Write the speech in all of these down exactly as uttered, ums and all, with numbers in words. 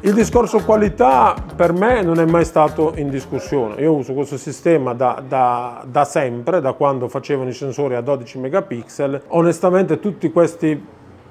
Il discorso qualità per me non è mai stato in discussione. Io uso questo sistema da, da, da sempre, da quando facevano i sensori a dodici megapixel. Onestamente tutti questi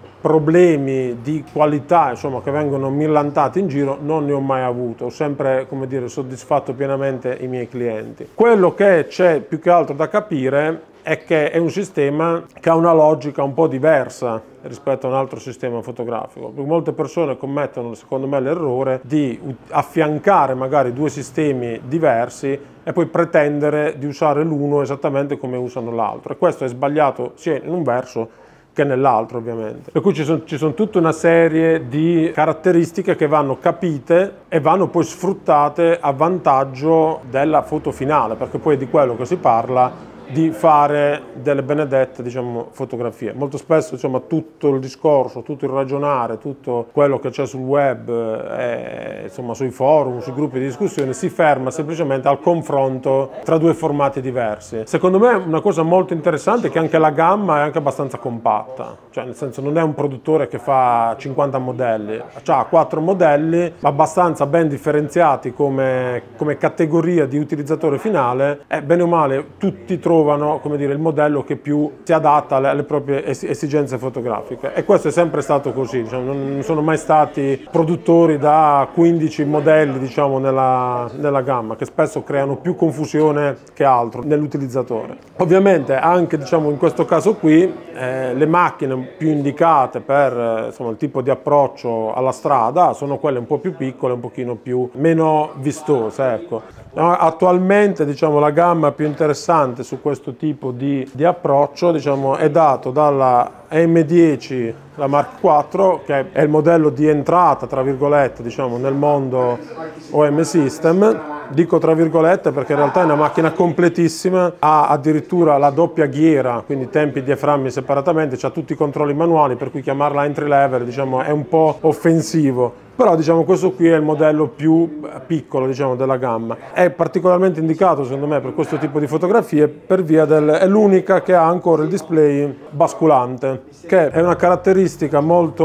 problemi di qualità, insomma, che vengono millantati in giro non ne ho mai avuto. Ho sempre, come dire, soddisfatto pienamente i miei clienti. Quello che c'è più che altro da capire è che è un sistema che ha una logica un po' diversa rispetto a un altro sistema fotografico. Molte persone commettono, secondo me, l'errore di affiancare magari due sistemi diversi e poi pretendere di usare l'uno esattamente come usano l'altro, e questo è sbagliato sia in un verso che nell'altro, ovviamente. Per cui ci sono, ci sono tutta una serie di caratteristiche che vanno capite e vanno poi sfruttate a vantaggio della foto finale, perché poi è di quello che si parla, di fare delle benedette, diciamo, fotografie. Molto spesso, insomma, tutto il discorso, tutto il ragionare, tutto quello che c'è sul web, e, insomma, sui forum, sui gruppi di discussione, si ferma semplicemente al confronto tra due formati diversi. Secondo me una cosa molto interessante è che anche la gamma è anche abbastanza compatta, cioè nel senso non è un produttore che fa cinquanta modelli, ha quattro modelli abbastanza ben differenziati come, come categoria di utilizzatore finale, e bene o male tutti trovano, come dire, il modello che più si adatta alle, alle proprie esigenze fotografiche, e questo è sempre stato così, diciamo, non sono mai stati produttori da quindici modelli, diciamo, nella, nella gamma, che spesso creano più confusione che altro nell'utilizzatore. Ovviamente anche, diciamo, in questo caso qui eh, le macchine più indicate per eh, insomma, il tipo di approccio alla strada sono quelle un po' più piccole, un pochino più meno vistose, ecco. Attualmente, diciamo, la gamma più interessante su questo tipo di, di approccio, diciamo, è dato dalla M dieci, la Mark quattro, che è il modello di entrata, tra virgolette, diciamo, nel mondo O M System. Dico tra virgolette perché in realtà è una macchina completissima, ha addirittura la doppia ghiera, quindi tempi e diaframmi separatamente, ha tutti i controlli manuali, per cui chiamarla entry level, diciamo, è un po' offensivo. Però, diciamo, questo qui è il modello più piccolo, diciamo, della gamma. È particolarmente indicato, secondo me, per questo tipo di fotografie per via del... è l'unica che ha ancora il display basculante, che è una caratteristica molto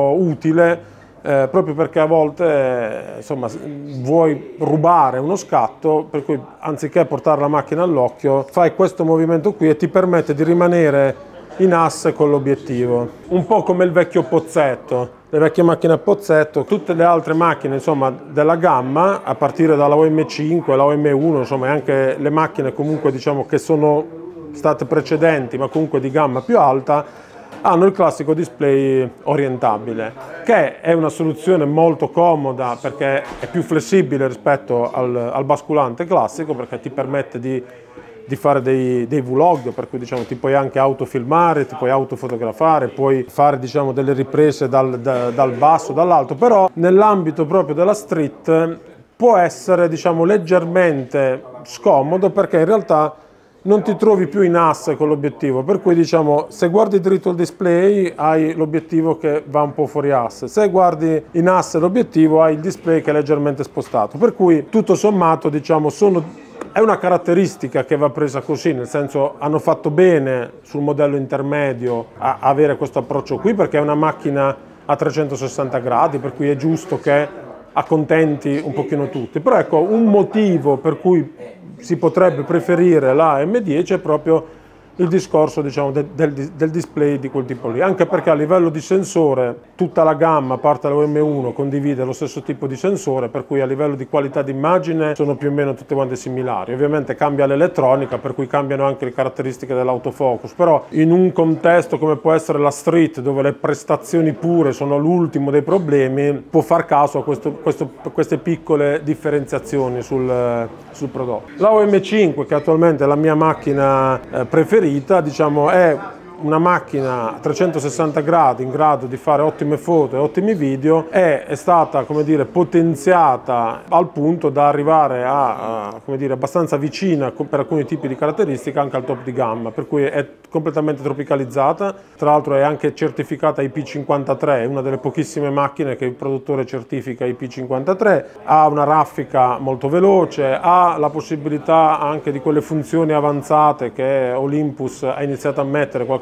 utile, eh, proprio perché a volte, eh, insomma, vuoi rubare uno scatto, per cui anziché portare la macchina all'occhio, fai questo movimento qui e ti permette di rimanere in asse con l'obiettivo. Un po' come il vecchio pozzetto. Le vecchie macchine a pozzetto, tutte le altre macchine, insomma, della gamma, a partire dalla O M cinque, la O M uno, insomma, e anche le macchine comunque, diciamo, che sono state precedenti, ma comunque di gamma più alta, hanno il classico display orientabile, che è una soluzione molto comoda perché è più flessibile rispetto al, al basculante classico, perché ti permette di di fare dei, dei vlog, per cui, diciamo, ti puoi anche autofilmare, ti puoi autofotografare, puoi fare, diciamo, delle riprese dal, da, dal basso, dall'alto, però nell'ambito proprio della street può essere, diciamo, leggermente scomodo, perché in realtà non ti trovi più in asse con l'obiettivo, per cui, diciamo, se guardi dritto il display hai l'obiettivo che va un po' fuori asse, se guardi in asse l'obiettivo hai il display che è leggermente spostato, per cui tutto sommato, diciamo, sono... è una caratteristica che va presa così, nel senso, hanno fatto bene sul modello intermedio a avere questo approccio qui, perché è una macchina a trecentosessanta gradi, per cui è giusto che accontenti un pochino tutti. Però ecco, un motivo per cui si potrebbe preferire la M dieci è proprio il discorso, diciamo, del, del, del display di quel tipo lì, anche perché a livello di sensore tutta la gamma, a parte la O M uno, condivide lo stesso tipo di sensore, per cui a livello di qualità d'immagine sono più o meno tutte quante similari. Ovviamente cambia l'elettronica, per cui cambiano anche le caratteristiche dell'autofocus, però in un contesto come può essere la street, dove le prestazioni pure sono l'ultimo dei problemi, può far caso a questo, questo, queste piccole differenziazioni sul, sul prodotto. La O M cinque, che attualmente è la mia macchina eh, preferita, diciamo, è una macchina a trecentosessanta gradi in grado di fare ottime foto e ottimi video, e è stata, come dire, potenziata al punto da arrivare a, a come dire, abbastanza vicina per alcuni tipi di caratteristiche anche al top di gamma, per cui è completamente tropicalizzata. Tra l'altro è anche certificata I P cinquantatré, è una delle pochissime macchine che il produttore certifica I P cinquantatré, ha una raffica molto veloce, ha la possibilità anche di quelle funzioni avanzate che Olympus ha iniziato a mettere qualche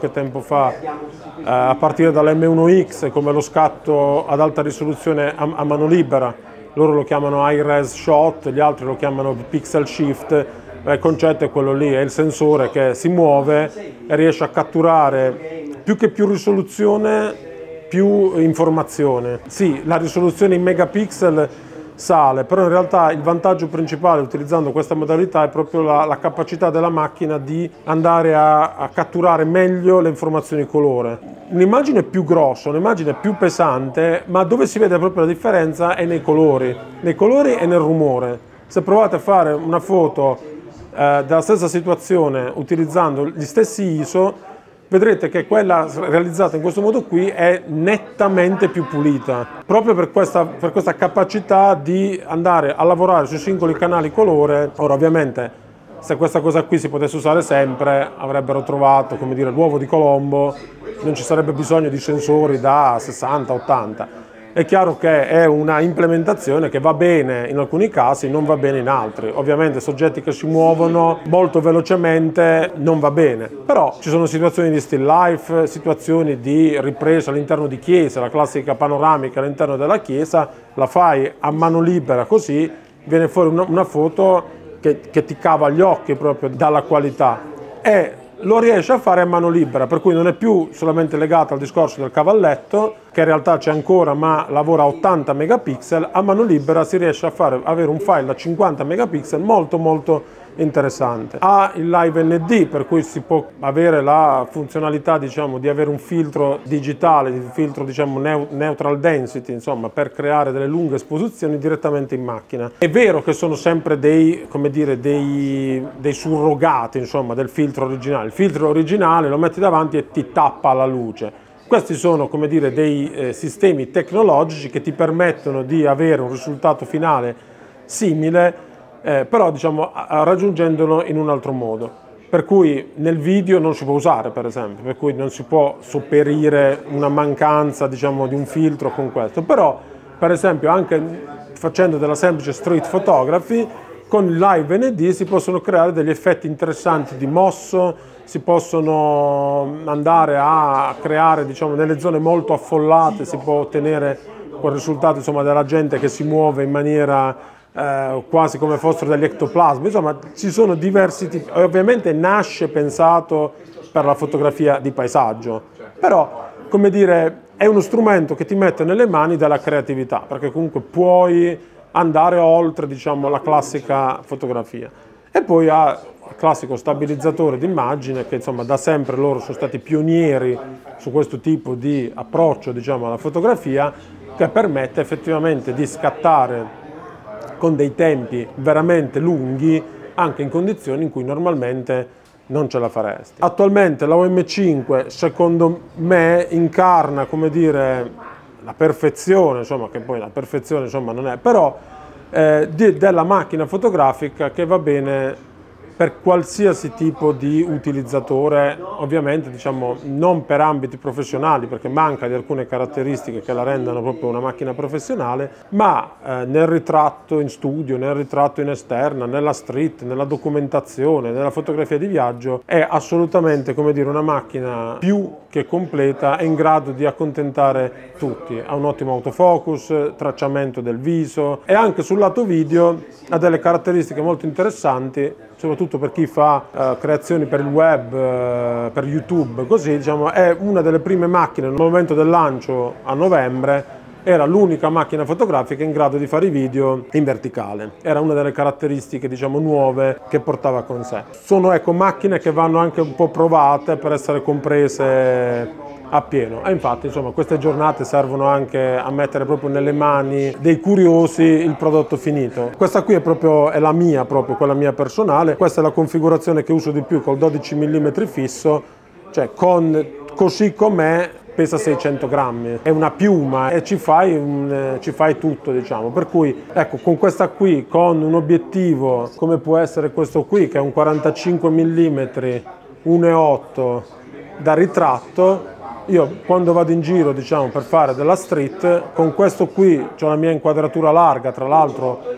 qualche tempo fa, eh, a partire dall'M uno X, come lo scatto ad alta risoluzione a, a mano libera. Loro lo chiamano high res shot, gli altri lo chiamano pixel shift. Il concetto è quello lì, è il sensore che si muove e riesce a catturare più che più risoluzione, più informazione. Sì, la risoluzione in megapixel sale, però in realtà il vantaggio principale utilizzando questa modalità è proprio la, la capacità della macchina di andare a, a catturare meglio le informazioni colore. Un'immagine più grossa, un'immagine più pesante, ma dove si vede proprio la differenza è nei colori, nei colori e nel rumore. Se provate a fare una foto Eh, della stessa situazione utilizzando gli stessi I S O, vedrete che quella realizzata in questo modo qui è nettamente più pulita, proprio per questa, per questa capacità di andare a lavorare sui singoli canali colore. Ora ovviamente se questa cosa qui si potesse usare sempre avrebbero trovato, come dire, l'uovo di Colombo, non ci sarebbe bisogno di sensori da sessanta ottanta. È chiaro che è una implementazione che va bene in alcuni casi, non va bene in altri. Ovviamente soggetti che si muovono molto velocemente non va bene, però ci sono situazioni di still life, situazioni di ripresa all'interno di chiese, la classica panoramica all'interno della chiesa, la fai a mano libera così, viene fuori una, una foto che, che ti cava gli occhi proprio dalla qualità. E lo riesce a fare a mano libera, per cui non è più solamente legato al discorso del cavalletto, che in realtà c'è ancora ma lavora a ottanta megapixel, a mano libera si riesce a fare, avere un file da cinquanta megapixel molto molto interessante. Ha il Live N D, per cui si può avere la funzionalità, diciamo, di avere un filtro digitale, un filtro, diciamo, neutral density, insomma, per creare delle lunghe esposizioni direttamente in macchina. È vero che sono sempre dei, come dire, dei, dei surrogati, insomma, del filtro originale. Il filtro originale lo metti davanti e ti tappa la luce. Questi sono, come dire, dei eh, sistemi tecnologici che ti permettono di avere un risultato finale simile, Eh, però diciamo raggiungendolo in un altro modo, per cui nel video non si può usare, per esempio, per cui non si può sopperire una mancanza, diciamo, di un filtro con questo, però per esempio anche facendo della semplice street photography con il Live N D si possono creare degli effetti interessanti di mosso, si possono andare a creare, diciamo, nelle zone molto affollate si può ottenere quel risultato, insomma, della gente che si muove in maniera Eh, quasi come fossero degli ectoplasmi. Insomma, ci sono diversi tipi. Ovviamente nasce pensato per la fotografia di paesaggio, però, come dire, è uno strumento che ti mette nelle mani della creatività, perché comunque puoi andare oltre, diciamo, la classica fotografia. E poi ha il classico stabilizzatore d'immagine che, insomma, da sempre loro sono stati pionieri su questo tipo di approccio, diciamo, alla fotografia, che permette effettivamente di scattare con dei tempi veramente lunghi anche in condizioni in cui normalmente non ce la faresti. Attualmente la O M cinque secondo me incarna, come dire, la perfezione, insomma, che poi la perfezione, insomma, non è, però eh, di, della macchina fotografica che va bene per qualsiasi tipo di utilizzatore, ovviamente, diciamo, non per ambiti professionali, perché manca di alcune caratteristiche che la rendano proprio una macchina professionale, ma eh, nel ritratto in studio, nel ritratto in esterna, nella street, nella documentazione, nella fotografia di viaggio, è assolutamente, come dire, una macchina più che completa, è in grado di accontentare tutti. Ha un ottimo autofocus, tracciamento del viso, e anche sul lato video ha delle caratteristiche molto interessanti, soprattutto per chi fa eh, creazioni per il web, eh, per YouTube, così, diciamo, è una delle prime macchine. Nel momento del lancio a novembre era l'unica macchina fotografica in grado di fare i video in verticale. Era una delle caratteristiche, diciamo, nuove che portava con sé. Sono, ecco, macchine che vanno anche un po' provate per essere comprese appieno, e infatti, insomma, queste giornate servono anche a mettere proprio nelle mani dei curiosi il prodotto finito. Questa qui è proprio è la mia, proprio quella mia personale. Questa è la configurazione che uso di più, col dodici millimetri fisso, cioè con così com'è pesa seicento grammi, è una piuma e ci fai, un, ci fai tutto, diciamo, per cui, ecco, con questa qui, con un obiettivo come può essere questo qui, che è un quarantacinque millimetri uno virgola otto da ritratto, io quando vado in giro, diciamo, per fare della street, con questo qui ho la mia inquadratura larga, tra l'altro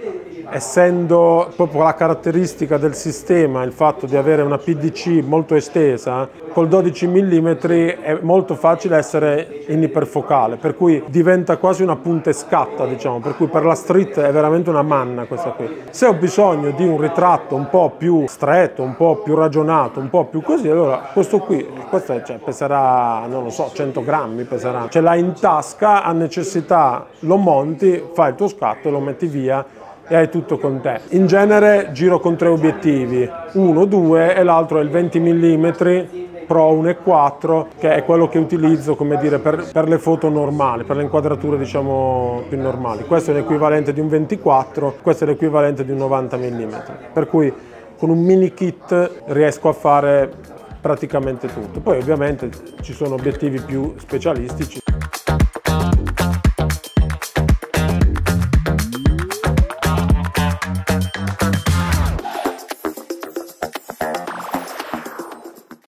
essendo proprio la caratteristica del sistema il fatto di avere una P D C molto estesa, col dodici millimetri è molto facile essere in iperfocale, per cui diventa quasi una punta e scatta, diciamo, per cui per la street è veramente una manna questa qui. Se ho bisogno di un ritratto un po' più stretto, un po' più ragionato, un po' più così, allora questo qui, questo è, cioè, peserà, non lo so, cento grammi peserà, ce l'hai in tasca, a necessità lo monti, fai il tuo scatto e lo metti via e hai tutto con te. In genere giro con tre obiettivi, uno, due e l'altro è il venti millimetri Pro uno virgola quattro, che è quello che utilizzo, come dire, per, per le foto normali, per le inquadrature diciamo più normali. Questo è l'equivalente di un ventiquattro, questo è l'equivalente di un novanta millimetri, per cui con un mini kit riesco a fare praticamente tutto. Poi ovviamente ci sono obiettivi più specialistici.